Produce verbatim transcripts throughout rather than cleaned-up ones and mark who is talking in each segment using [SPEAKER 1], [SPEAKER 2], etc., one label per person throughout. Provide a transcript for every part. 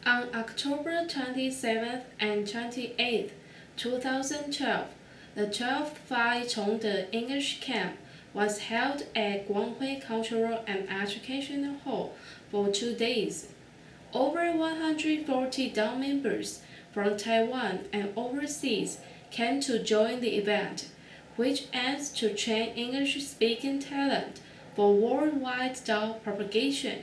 [SPEAKER 1] On October twenty-seventh and twenty-eighth, two thousand twelve, the twelfth Fa-Yi-Chong-De English Camp was held at Guang-Hui Cultural and Educational Hall for two days. Over one hundred forty Dao members from Taiwan and overseas came to join the event, which aims to train English-speaking talent for worldwide Dao propagation.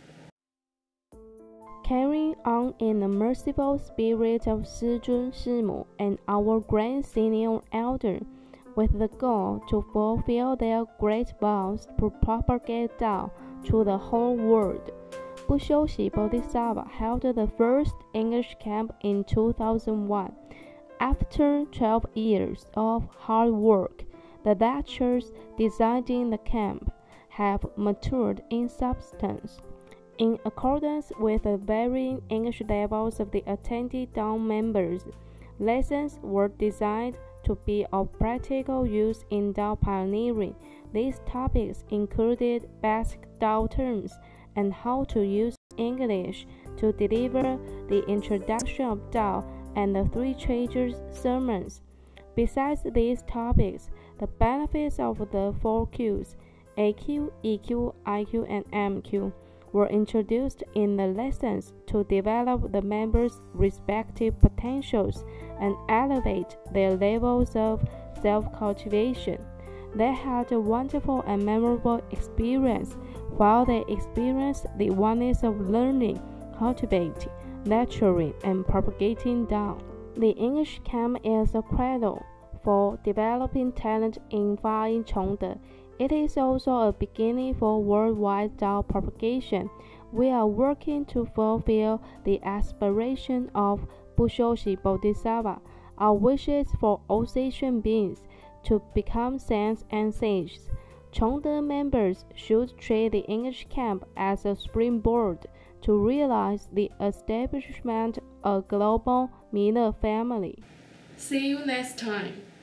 [SPEAKER 2] Carrying on in the merciful spirit of Shi Zun, Shi Mu, and our grand senior elder, with the goal to fulfill their great vows to propagate Tao to the whole world. Bu-Xiu-Xi Bodhisattva held the first English camp in two thousand one. After twelve years of hard work, the lectures designing the camp have matured in substance. In accordance with the varying English levels of the attended Dao members, lessons were designed to be of practical use in Dao pioneering. These topics included basic Tao terms and how to use English to deliver the introduction of Tao and the Three Treasures sermons. Besides these topics, the benefits of the four Qs, A Q, E Q, I Q, and M Q, were introduced in the lessons to develop the members' respective potentials and elevate their levels of self-cultivation. They had a wonderful and memorable experience while they experienced the oneness of learning, cultivating, nurturing, and propagating Tao. The English camp is a cradle for developing talent in Fa-Yi-Chong-De. It is also a beginning for worldwide Tao propagation. We are working to fulfill the aspiration of Bu-Xiu-Xi Bodhisattva, our wishes for all sentient beings to become saints and sages. Chong-De members should treat the English camp as a springboard to realize the establishment of a global Mila family.
[SPEAKER 1] See you next time.